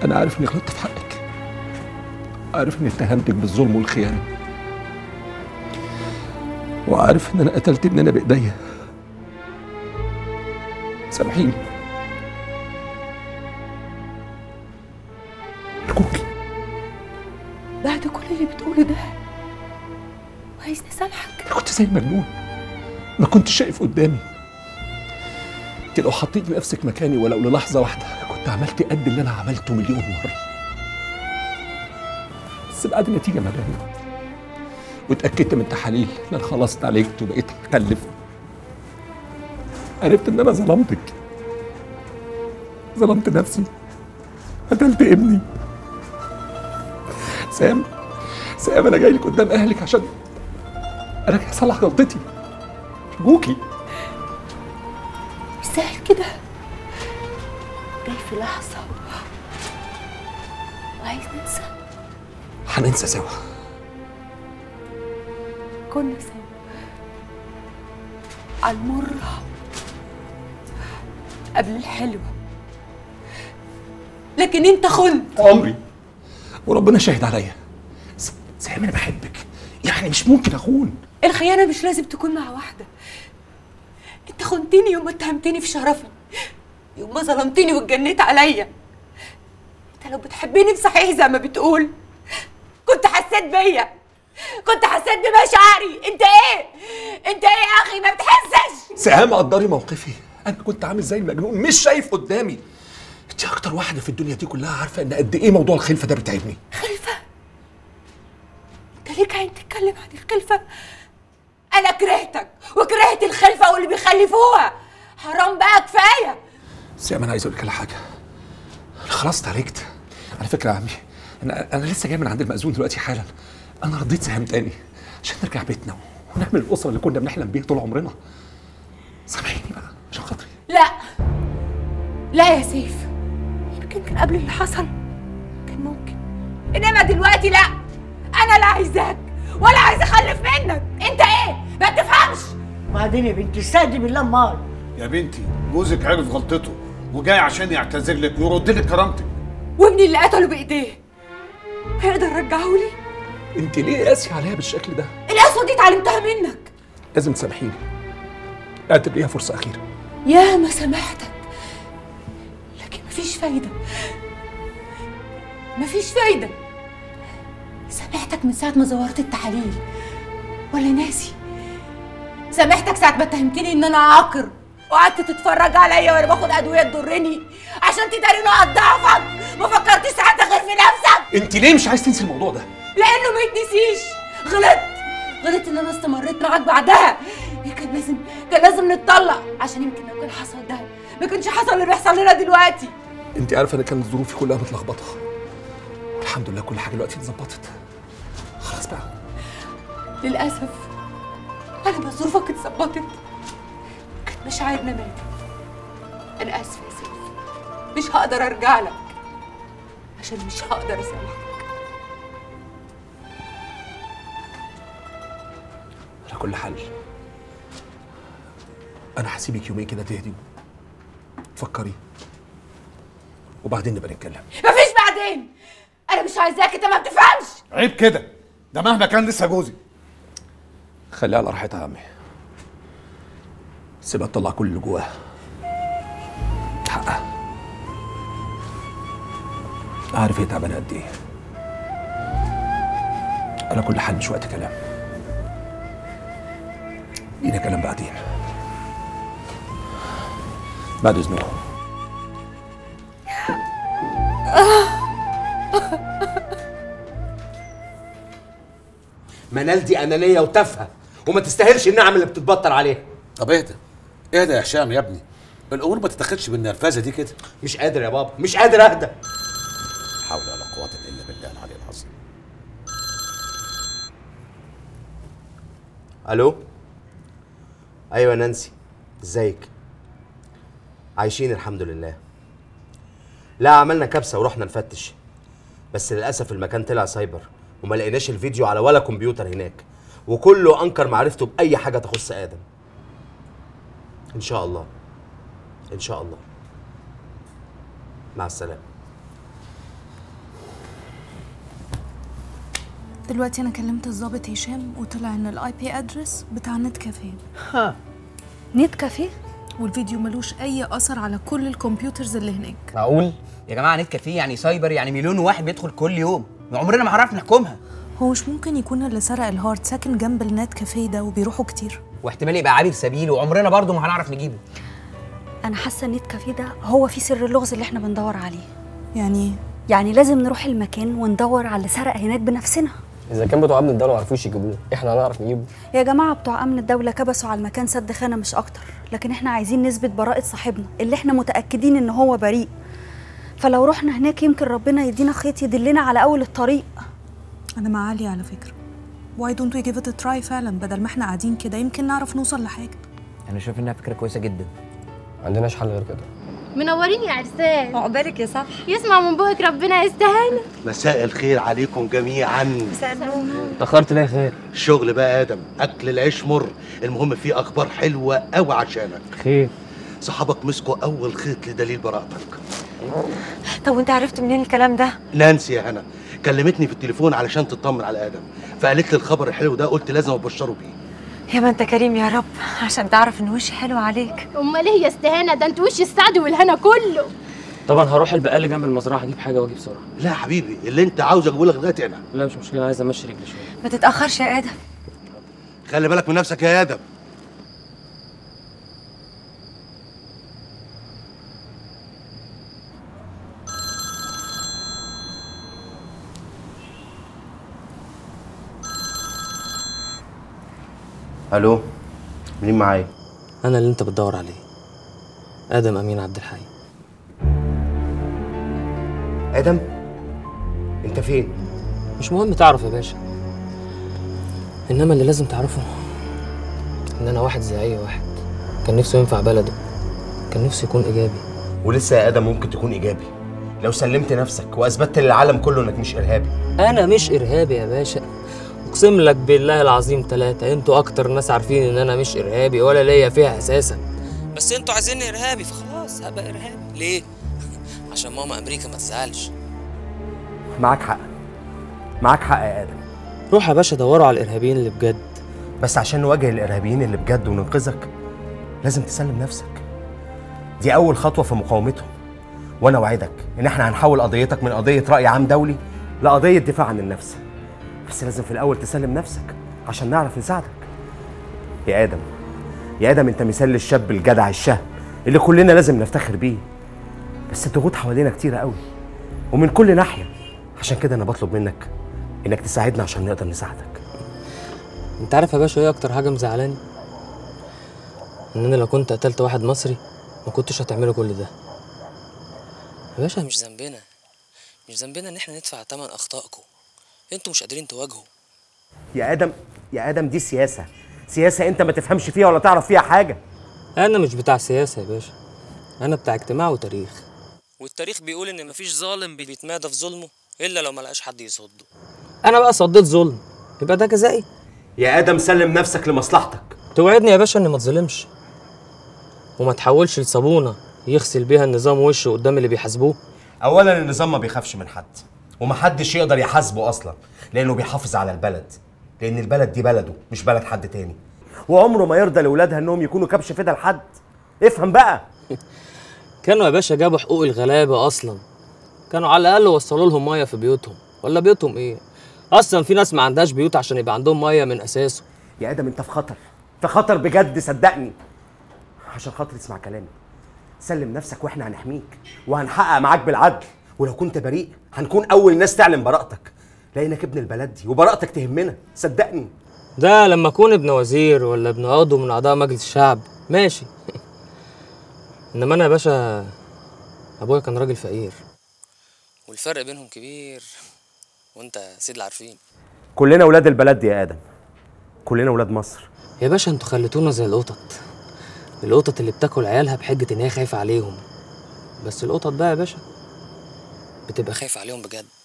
انا عارف اني غلطت في حقك، عارف اني اتهمتك بالظلم والخيانه، وعارف ان انا قتلت ابننا بايديا. سامحيني ارجوكي. بعد كل اللي بتقوله ده عايزني اسامحك؟ انا كنت زي المجنون، ما كنتش شايف قدامي. انت لو حطيت نفسك مكاني ولو للحظه واحده كنت عملت قد اللي انا عملته مليون مره. بس بعد النتيجه ما بانت واتاكدت من تحاليل ان انا خلاص اتعالجت وبقيت اخلف، عرفت ان انا ظلمتك، ظلمت نفسي، قتلت ابني. سام انا جاي لك قدام اهلك عشان انا جاي اصلح غلطتي، ارجوكي. مش سهل كده، جاي في لحظه وعايز ننسى. هننسى سوا. كنا سوا على المرة قبل الحلوة، لكن انت خنت عمري وربنا شاهد عليا. سام انا بحبك، يعني مش ممكن اخون. الخيانة مش لازم تكون مع واحدة. انت خنتني يوم ما اتهمتني في شرفي، يوم ما ظلمتني واتجنيت عليا. انت لو بتحبني بصحيح زي ما بتقول كنت حسيت بيا، كنت حسيت بمشاعري. انت ايه يا اخي ما بتحسش؟ سهام قدري موقفي، انا كنت عامل زي المجنون مش شايف قدامي. انت اكتر واحده في الدنيا دي كلها عارفه ان قد ايه موضوع الخلفه ده بتعبني. خلفه؟ انت ليك عين تتكلم عن الخلفه؟ انا كرهتك وكرهت الخلفه واللي بيخلفوها. حرام بقى، كفايه. سام انا عايز اقول لك على حاجه، انا خلاص اتعالجت. على فكره يا عمي، انا لسه جاي من عند المأذون دلوقتي حالا. انا رضيت سهام تاني عشان نرجع بيتنا ونعمل الاسره اللي كنا بنحلم بيها طول عمرنا. سامحيني بقى عشان خاطري. لا يا سيف، يمكن كان قبل اللي حصل كان ممكن، انما دلوقتي لا. انا لا عايزاك ولا عايزه اخلف منك. انت ايه ما تفهمش؟ وبعدين يا بنتي استهدي بالله امال. يا بنتي جوزك عرف غلطته وجاي عشان يعتذر لك ويرد لك كرامتك. وابني اللي قتله بايديه هيقدر يرجعه لي؟ انت ليه قاسي عليا بالشكل ده؟ القسوه دي اتعلمتها منك. لازم تسامحيني، اعتبريها فرصه اخيره. يا ما سامحتك لكن مفيش فايده، مفيش فايده. سامحتك من ساعه ما زورت التحاليل ولا ناسي؟ سامحتك ساعه ما اتهمتني ان انا عاقر وقعدت تتفرج عليا وانا باخد ادويه تضرني عشان تداري نقط ضعفك. ما فكرتش ساعتها غير في نفسك. انت ليه مش عايز تنسي الموضوع ده؟ لانه ما يتنسيش. غلطت ان انا استمريت معاك بعدها. كان لازم نتطلق عشان يمكن لو كان حصل ده ما كانش حصل اللي بيحصل لنا دلوقتي. انت عارفه انا كانت ظروفي كلها متلخبطه، الحمد لله كل حاجه دلوقتي اتظبطت. خلاص بقى. للاسف انا ما ظروفك اتظبطت كانت مشاعرنا ماتت. انا اسفه يا سيف، مش هقدر ارجع لك عشان مش هقدر اسامحك. على كل حال انا هسيبك يومين كده تهدي تفكري وبعدين نبقى نتكلم. مفيش بعدين، انا مش عايزاك، انت ما بتفهمش. عيب كده، ده مهما كان لسه جوزي. خليها على راحتها يا عمي، سيبها تطلع كل اللي جواها، حقها. عارف هي تعبانه قد ايه. على كل حال مش وقت كلام، لينا كلام بعدين. بعد اذنكم. منال دي انانيه وتافهه وما تستاهلش النعم اللي بتتبطر عليها. طب اهدى اهدى يا هشام يا ابني، الامور ما تتاخدش بالنرفزه دي كده. مش قادر يا بابا، مش قادر اهدى. حول ولا قوه الا بالله العلي العظيم. الو، ايوه نانسي، ازيك؟ عايشين الحمد لله. لا عملنا كبسه ورحنا نفتش، بس للاسف المكان طلع سايبر وما لقيناش الفيديو على ولا كمبيوتر هناك، وكله انكر معرفته باي حاجه تخص ادم. ان شاء الله، ان شاء الله. مع السلامه. دلوقتي انا كلمت الضابط هشام وطلع ان الاي بي ادرس بتاع نت كافيه. ها نت كافيه؟ والفيديو ملوش اي اثر على كل الكمبيوترز اللي هناك. معقول؟ يا جماعه نت كافيه يعني سايبر، يعني مليون واحد بيدخل كل يوم، عمرنا ما هنعرف نحكمها. هو مش ممكن يكون اللي سرق الهارد ساكن جنب النت كافيه ده وبيروحوا كتير؟ واحتمال يبقى عابر سبيل وعمرنا برضو ما هنعرف نجيبه. انا حاسه النت كافيه ده هو فيه سر اللغز اللي احنا بندور عليه. يعني ايه؟ يعني لازم نروح المكان وندور على اللي سرق هناك بنفسنا. اذا كان بتوع امن الدوله ما عرفوش يجيبوه، احنا هنعرف نجيبه؟ يا جماعه بتوع امن الدوله كبسوا على المكان سد خانه مش اكتر، لكن احنا عايزين نثبت براءه صاحبنا اللي احنا متاكدين ان هو بريء. فلو رحنا هناك يمكن ربنا يدينا خيط يدلنا على اول الطريق. انا مع علي على فكره. Why don't we give it a try فعلا بدل ما احنا قاعدين كده، يمكن نعرف نوصل لحاجه. انا شايف انها فكره كويسه جدا. ما عندناش حل غير كده. منورين يا عرسان. عقبالك يا صبحي. يسمع من بوقك ربنا يستهانا. مساء الخير عليكم جميعا. مساء النور. اتاخرت ليه يا خير؟ الشغل بقى يا ادم، اكل العيش مر، المهم فيه اخبار حلوه قوي عشانك. خير؟ صحابك مسكوا اول خيط لدليل براءتك. طب وانت عرفت منين الكلام ده؟ نانسي يا هنا كلمتني في التليفون علشان تطمن على ادم، فقالت لي الخبر الحلو ده، قلت لازم ابشره بيه. يا ما انت كريم يا رب، عشان تعرف ان وشي حلو عليك. امال ايه يا استهانه؟ ده انت وش السعد والهنا كله. طبعا هروح البقال اللي جنب المزرعه اجيب حاجه واجي بسرعه. لا يا حبيبي، اللي انت عاوزه اجيبه لك لغايه هنا. لا مش مشكله، عايز امشي رجلي شويه. ما تتاخرش يا ادم. خلي بالك من نفسك يا ادم. الو، مين معايا؟ انا اللي انت بتدور عليه، ادم امين عبد الحي. ادم؟ انت فين؟ مش مهم تعرف يا باشا، انما اللي لازم تعرفه ان انا واحد زي اي واحد كان نفسه ينفع بلده، كان نفسه يكون ايجابي. ولسه يا ادم ممكن تكون ايجابي لو سلمت نفسك واثبتت للعالم كله انك مش ارهابي. انا مش ارهابي يا باشا، اقسم لك بالله العظيم ثلاثة، انتوا اكتر ناس عارفين ان انا مش ارهابي ولا ليا فيها اساسا، بس انتوا عايزيني ارهابي فخلاص هبقى ارهابي. ليه؟ عشان ماما امريكا ما تزعلش. معاك حق، معاك حق يا ادم. روح يا باشا دوروا على الارهابيين اللي بجد. بس عشان نواجه الارهابيين اللي بجد وننقذك لازم تسلم نفسك. دي اول خطوه في مقاومتهم، وانا اوعدك ان احنا هنحول قضيتك من قضيه راي عام دولي لقضيه دفاع عن النفس. بس لازم في الاول تسلم نفسك عشان نعرف نساعدك. يا ادم، يا ادم، انت مثال للشاب الجدع الشهم اللي كلنا لازم نفتخر بيه. بس الضغوط حوالينا كتيره قوي ومن كل ناحيه، عشان كده انا بطلب منك انك تساعدنا عشان نقدر نساعدك. انت عارف يا باشا ايه اكتر حاجه مزعلاني؟ ان انا لو كنت قتلت واحد مصري ما كنتش هتعملوا كل ده. يا باشا مش ذنبنا، مش ذنبنا ان احنا ندفع ثمن اخطائكم، انتوا مش قادرين تواجهوا. يا ادم، يا ادم، دي سياسه، سياسه انت ما تفهمش فيها ولا تعرف فيها حاجه. انا مش بتاع سياسه يا باشا، انا بتاع اجتماع وتاريخ، والتاريخ بيقول ان مفيش ظالم بيتمادى في ظلمه الا لو ما لقاش حد يصده. انا بقى صديت ظلم، يبقى ده جزائي. يا ادم سلم نفسك لمصلحتك. توعدني يا باشا اني ما اتظلمش وما تحولش لصابونه يغسل بيها النظام وشه قدام اللي بيحاسبوه. اولا النظام ما بيخافش من حد ومحدش يقدر يحاسبه اصلا، لانه بيحافظ على البلد، لان البلد دي بلده مش بلد حد تاني، وعمره ما يرضى لاولادها انهم يكونوا كبش فدا لحد. افهم بقى. كانوا يا باشا جابوا حقوق الغلابه اصلا، كانوا على الاقل وصلوا لهم ميه في بيوتهم، ولا بيوتهم ايه؟ اصلا في ناس ما عندهاش بيوت عشان يبقى عندهم ميه من اساسه. يا ادم انت في خطر، في خطر بجد، صدقني. عشان خاطر اسمع كلامي، سلم نفسك واحنا هنحميك وهنحقق معاك بالعدل، ولو كنت بريء هنكون اول ناس تعلن براءتك، لانك ابن البلد دي وبراءتك تهمنا، صدقني. ده لما اكون ابن وزير ولا ابن عضو من اعضاء مجلس الشعب ماشي. انما انا يا باشا ابويا كان راجل فقير والفرق بينهم كبير، وانت سيد العارفين. كلنا ولاد البلد دي يا ادم، كلنا ولاد مصر. يا باشا انتوا خليتونا زي القطط اللي بتاكل عيالها بحجه ان هي خايفه عليهم، بس القطط بقى يا باشا بتبقى خايفه عليهم بجد.